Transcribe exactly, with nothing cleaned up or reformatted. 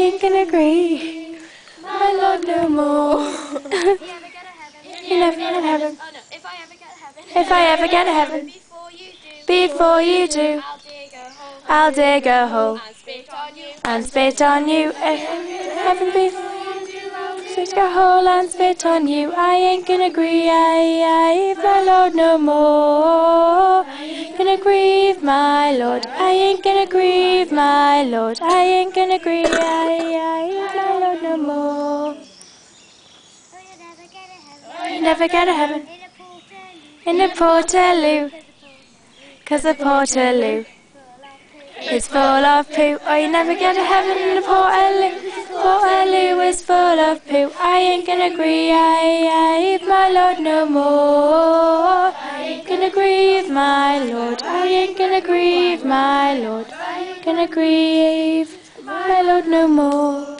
ain't gonna grieve my Lord no more. You never get to heaven. If I ever get to heaven, if I ever get to heaven, before you do, I'll dig a hole and spit on you. Heaven before you do, I'll dig a hole and spit on you. I ain't gonna grieve my Lord no more. Gonna grieve my Lord. I ain't gonna grieve my Lord. I ain't gonna grieve my Lord no more. You never get to heaven in a Portaloo, 'cause a Portaloo is full of poo. Oh, you never get to heaven in a Portaloo. Portaloo is full of poo. I ain't gonna grieve my Lord no more. I ain't gonna grieve my Lord. I ain't gonna grieve my Lord. I ain't gonna grieve my Lord no more.